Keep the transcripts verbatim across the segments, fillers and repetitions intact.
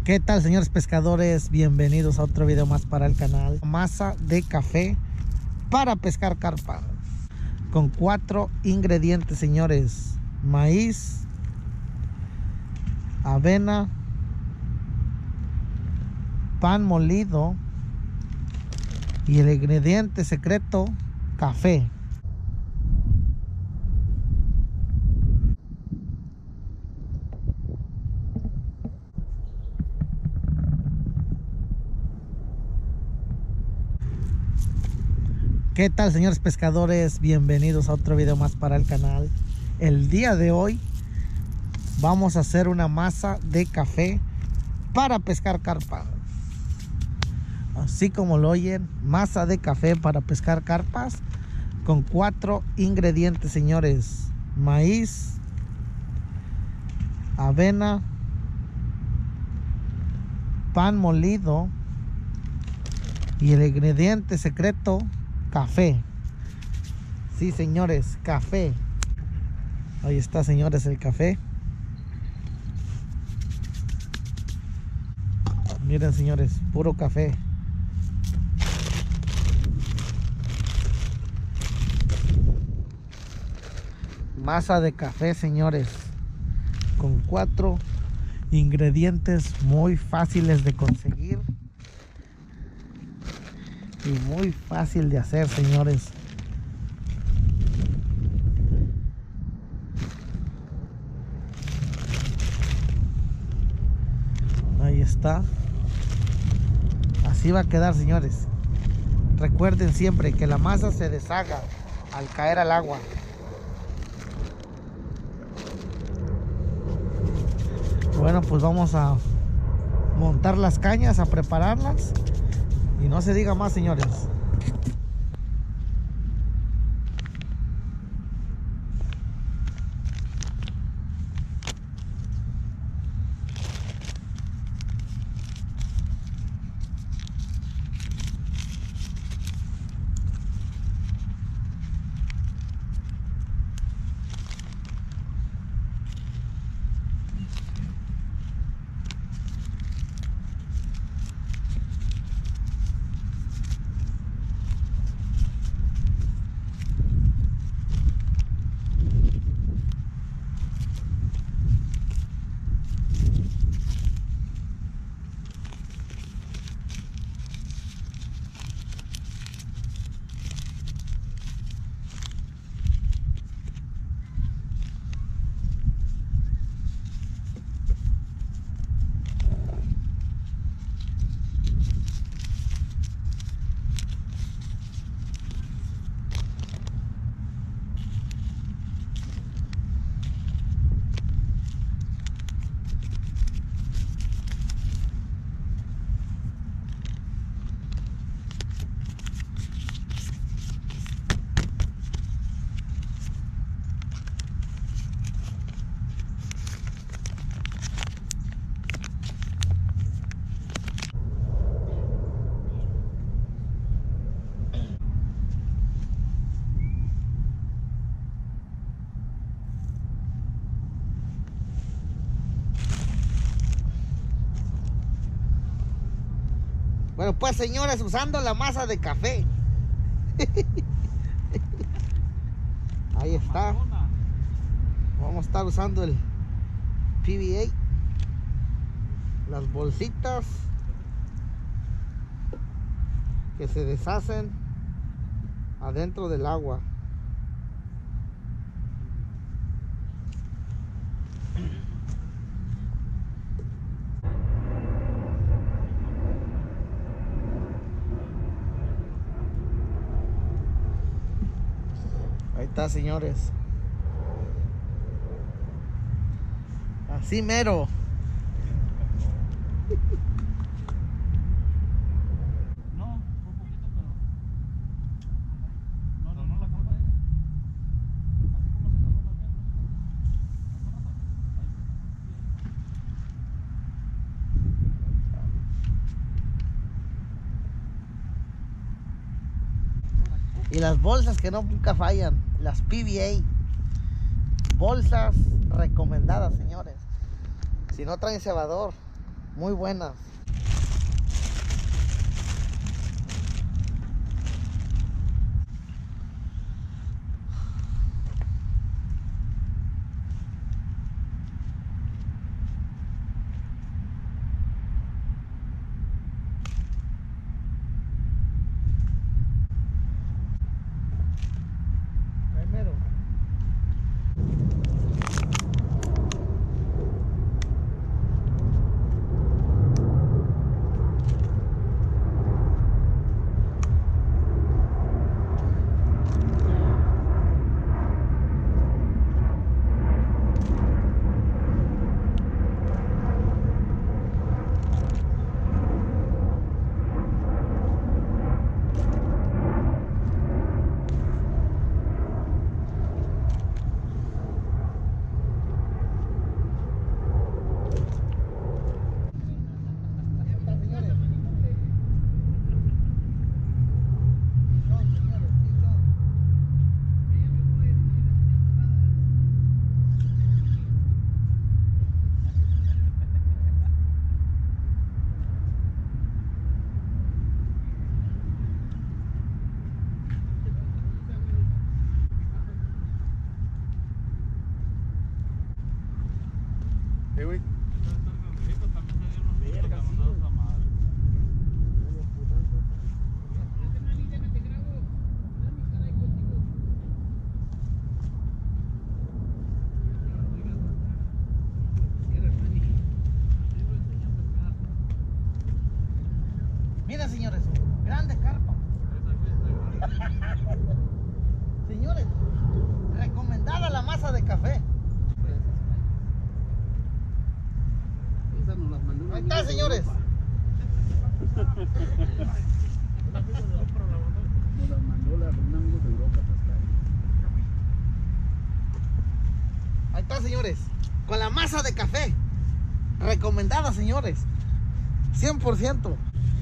¿Qué tal, señores pescadores? Bienvenidos a otro video más para el canal. Masa de café para pescar carpa, con cuatro ingredientes, señores: maíz, avena, pan molido y el ingrediente secreto, café. ¿Qué tal, señores pescadores? Bienvenidos a otro video más para el canal. El día de hoy vamos a hacer una masa de café para pescar carpa. Así como lo oyen, masa de café para pescar carpas, con cuatro ingredientes, señores: maíz, avena, pan molido y el ingrediente secreto, café. Sí, señores, café. Ahí está, señores, el café. Miren, señores, puro café. Masa de café, señores, con cuatro ingredientes muy fáciles de conseguir y muy fácil de hacer, señores. Ahí está. Así va a quedar, señores. Recuerden siempre que la masa se deshaga al caer al agua. Bueno, pues vamos a montar las cañas, a prepararlas. Y no se diga más, señores. Bueno, pues, señores, usando la masa de café. Ahí está. Vamos a estar usando el P V A, las bolsitas que se deshacen adentro del agua. Ahí está, señores. Así mero. No, un poquito, pero no, no, no la carga ella. Así como se cargó la mía. Y las bolsas que no nunca fallan, las P V A, bolsas recomendadas, señores. Si no traen cebador, muy buenas. Primero. Eh, güey. Miren, señores, grande carpa. Señores, recomendada la masa de café. Esa nos las mandó un Ahí amigo está, de señores. Europa. Nos las mandó la- un amigo de Europa a pescar. Ahí está, señores, con la masa de café. Recomendada, señores, cien por ciento.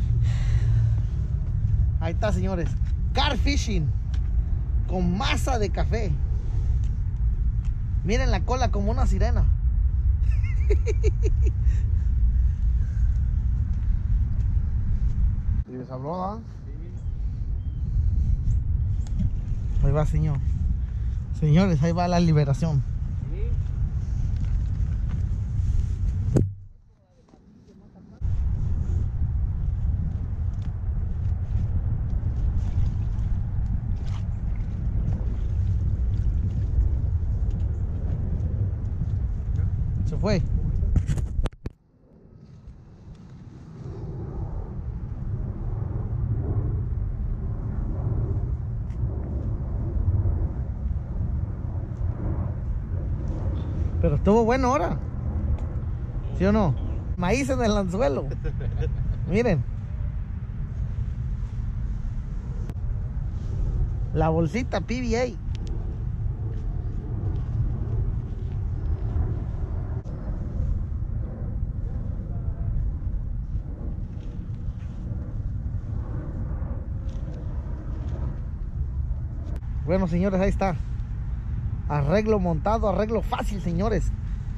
Ahí está, señores, car fishing con masa de café. Miren la cola como una sirena. ¿Y les habló, ah? Ahí va, señor. Señores, ahí va la liberación. Se fue. Pero estuvo bueno ahora. ¿Sí o no? Maíz en el anzuelo. Miren. La bolsita P B A. Bueno, señores, ahí está. Arreglo montado, arreglo fácil, señores.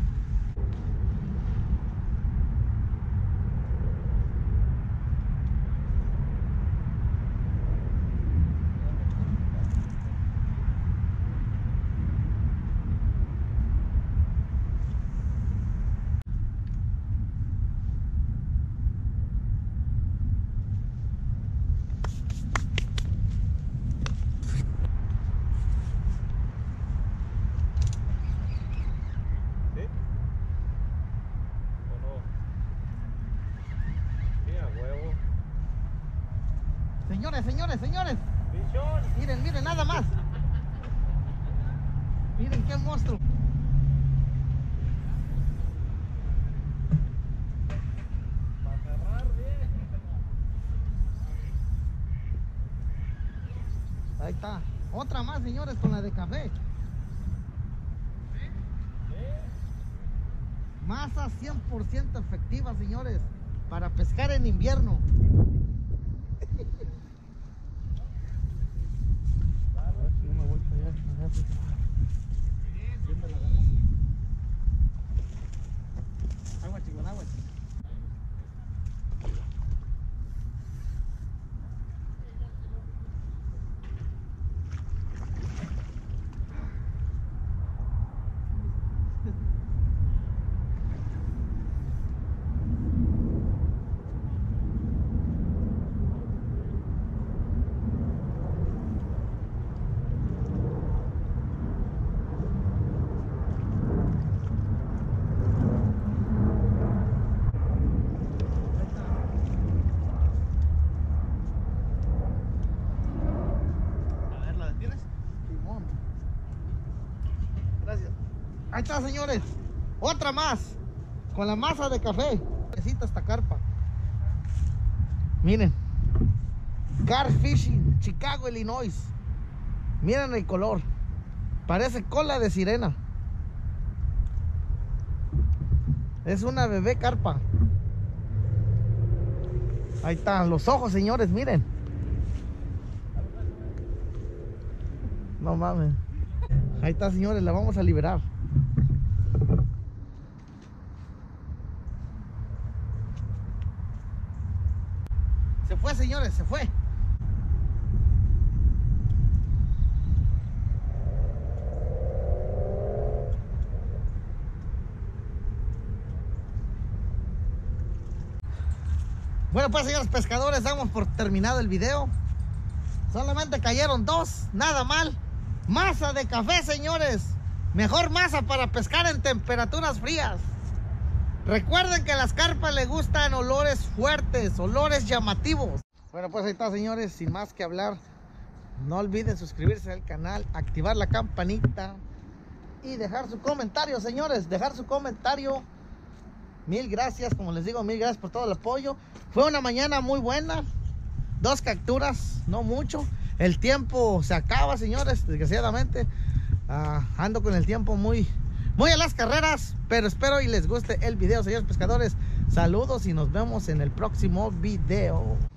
¿Sí? ¿O no? Sí, a huevo. Señores, señores, señores. ¡Bichón! Miren, miren, nada más. Miren qué monstruo. Para cerrar bien. Ahí está. Otra más, señores, con la de café. Masa cien por ciento efectiva, señores, para pescar en invierno. No me voy para allá. Agua, chico, agua, chico. Ahí está, señores. Otra más. Con la masa de café. Necesita esta carpa. Miren. Car Fishing, Chicago, Illinois. Miren el color. Parece cola de sirena. Es una bebé carpa. Ahí están los ojos, señores, miren. No mames. Ahí está, señores, la vamos a liberar. Se fue, señores, se fue. Bueno, pues, señores pescadores, damos por terminado el video. Solamente cayeron dos, nada mal. Masa de café, señores. Mejor masa para pescar en temperaturas frías. Recuerden que a las carpas les gustan olores fuertes, olores llamativos. Bueno, pues ahí está, señores, sin más que hablar. No olviden suscribirse al canal, activar la campanita y dejar su comentario, señores. Dejar su comentario. Mil gracias, como les digo, mil gracias por todo el apoyo. Fue una mañana muy buena. Dos capturas, no mucho. El tiempo se acaba, señores, desgraciadamente. Uh, ando con el tiempo muy, muy a las carreras. Pero espero y les guste el video, señores pescadores. Saludos y nos vemos en el próximo video.